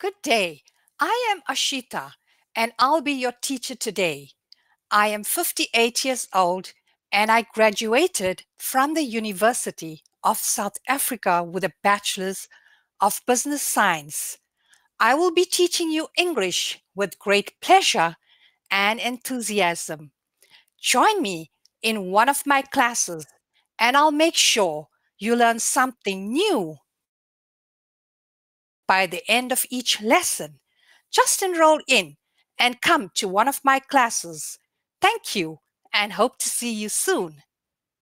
Good day. I am Ashita and I'll be your teacher today. I am 58 years old and I graduated from the University of South Africa with a Bachelor's of Business Science. I will be teaching you English with great pleasure and enthusiasm. Join me in one of my classes and I'll make sure you learn something new by the end of each lesson. Just enroll in and come to one of my classes. Thank you and hope to see you soon.